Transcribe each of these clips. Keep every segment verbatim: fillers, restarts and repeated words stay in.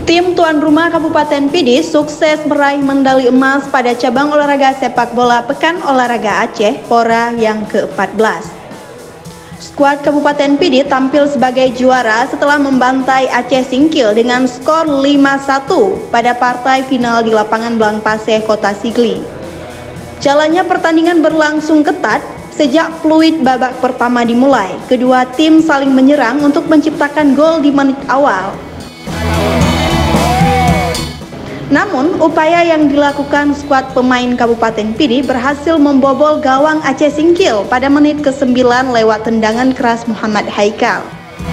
Tim tuan rumah Kabupaten Pidi sukses meraih medali emas pada cabang olahraga sepak bola Pekan Olahraga Aceh Pora yang keempat belas. Skuad Kabupaten Pidi tampil sebagai juara setelah membantai Aceh Singkil dengan skor lima satu pada partai final di lapangan Blangpaseh, Kota Sigli. Jalannya pertandingan berlangsung ketat sejak fluid babak pertama dimulai. Kedua tim saling menyerang untuk menciptakan gol di menit awal. Namun, upaya yang dilakukan skuad pemain Kabupaten Pidi berhasil membobol gawang Aceh Singkil pada menit ke sembilan lewat tendangan keras Muhammad Haikal.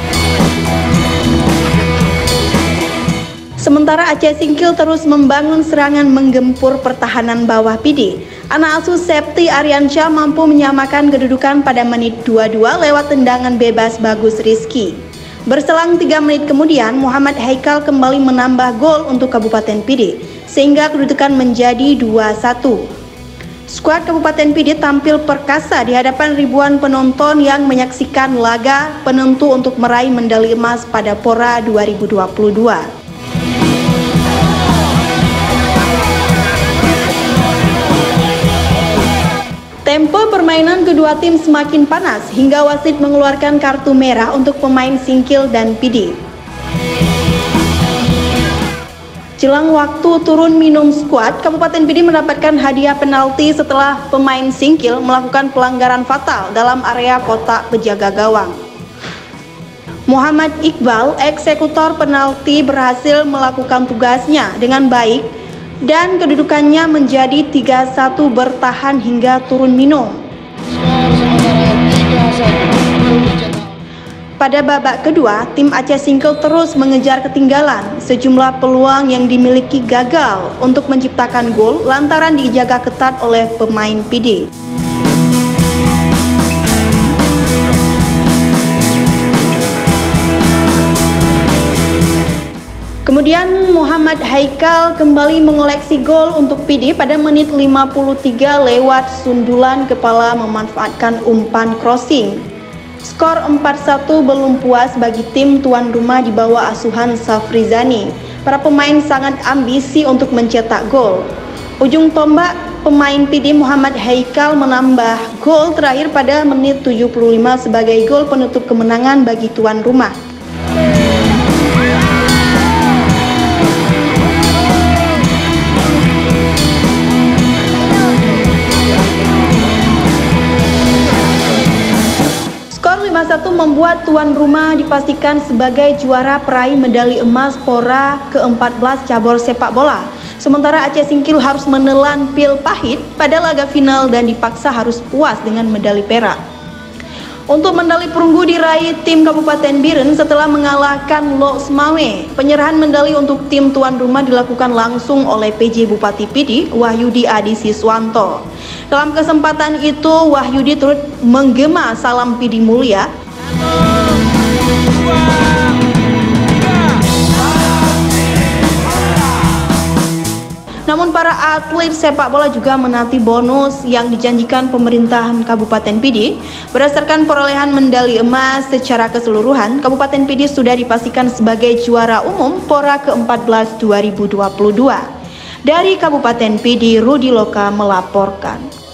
Sementara Aceh Singkil terus membangun serangan menggempur pertahanan bawah Pidi. Anak asuh Septi Aryansyah mampu menyamakan kedudukan pada menit dua puluh dua lewat tendangan bebas Bagus Rizky. Berselang tiga menit kemudian, Muhammad Haikal kembali menambah gol untuk Kabupaten Pidi, sehingga kedudukan menjadi dua satu. Skuad Kabupaten Pidi tampil perkasa di hadapan ribuan penonton yang menyaksikan laga penentu untuk meraih medali emas pada Pora dua ribu dua puluh dua. Tempo permainan kedua tim semakin panas hingga wasit mengeluarkan kartu merah untuk pemain Singkil dan Pidi. Jelang waktu turun minum skuad, Kabupaten Pidi mendapatkan hadiah penalti setelah pemain Singkil melakukan pelanggaran fatal dalam area kotak penjaga gawang. Muhammad Iqbal, eksekutor penalti, berhasil melakukan tugasnya dengan baik dan kedudukannya menjadi tiga satu bertahan hingga turun minum. Pada babak kedua, tim Aceh Singkil terus mengejar ketinggalan. Sejumlah peluang yang dimiliki gagal untuk menciptakan gol lantaran dijaga ketat oleh pemain Pidi. Kemudian Muhammad Haikal kembali mengoleksi gol untuk Pidi pada menit lima puluh tiga lewat sundulan kepala memanfaatkan umpan crossing. Skor empat satu belum puas bagi tim tuan rumah di bawah asuhan Safrizani. Para pemain sangat ambisi untuk mencetak gol. Ujung tombak pemain Pidi Muhammad Haikal menambah gol terakhir pada menit tujuh puluh lima sebagai gol penutup kemenangan bagi tuan rumah. lima satu membuat tuan rumah dipastikan sebagai juara peraih medali emas Pora keempat belas cabur sepak bola. Sementara Aceh Singkil harus menelan pil pahit pada laga final dan dipaksa harus puas dengan medali perak. Untuk medali perunggu diraih tim Kabupaten Biren setelah mengalahkan Lok Semawe. Penyerahan medali untuk tim tuan rumah dilakukan langsung oleh P J Bupati Pidi, Wahyudi Adi Siswanto. Dalam kesempatan itu, Wahyudi turut menggema salam Pidi Mulia. Namun para atlet sepak bola juga menanti bonus yang dijanjikan pemerintahan Kabupaten Pidi. Berdasarkan perolehan medali emas secara keseluruhan, Kabupaten Pidi sudah dipastikan sebagai juara umum Pora keempat belas dua ribu dua puluh dua. Dari Kabupaten Pidi, Rudi Loka melaporkan.